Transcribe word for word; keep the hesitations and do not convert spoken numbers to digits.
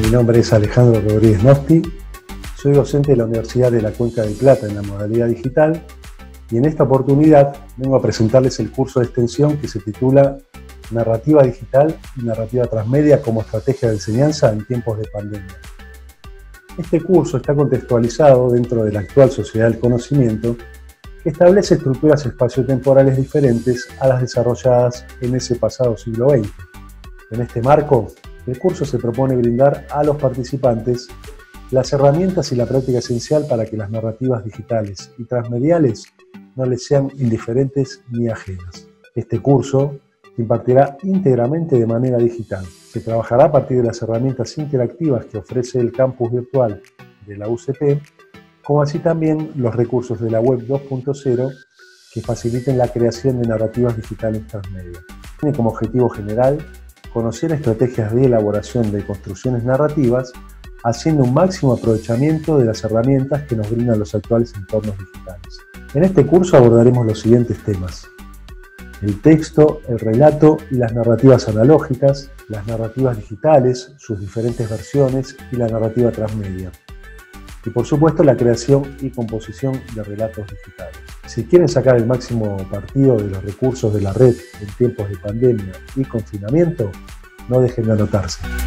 Mi nombre es Alejandro Rodríguez Nosti, soy docente de la Universidad de la Cuenca del Plata en la modalidad digital y en esta oportunidad vengo a presentarles el curso de extensión que se titula Narrativa Digital y Narrativa Transmedia como Estrategia de Enseñanza en Tiempos de Pandemia. Este curso está contextualizado dentro de la actual sociedad del conocimiento que establece estructuras espaciotemporales diferentes a las desarrolladas en ese pasado siglo veinte. En este marco, el curso se propone brindar a los participantes las herramientas y la práctica esencial para que las narrativas digitales y transmediales no les sean indiferentes ni ajenas. Este curso se impartirá íntegramente de manera digital. Se trabajará a partir de las herramientas interactivas que ofrece el campus virtual de la U C P, como así también los recursos de la web dos punto cero que faciliten la creación de narrativas digitales transmedia. Tiene como objetivo general conocer estrategias de elaboración de construcciones narrativas, haciendo un máximo aprovechamiento de las herramientas que nos brindan los actuales entornos digitales. En este curso abordaremos los siguientes temas: el texto, el relato y las narrativas analógicas, las narrativas digitales, sus diferentes versiones y la narrativa transmedia. Y por supuesto la creación y composición de relatos digitales. Si quieren sacar el máximo partido de los recursos de la red en tiempos de pandemia y confinamiento, no dejen de anotarse.